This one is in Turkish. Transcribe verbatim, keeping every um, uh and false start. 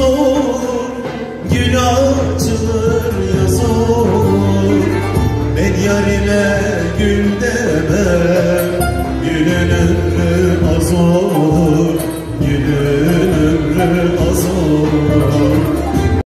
olur, gül açılır yaz olur. Ben yarime gül demem, gülün ömrü az olur, gülün ömrü az olur.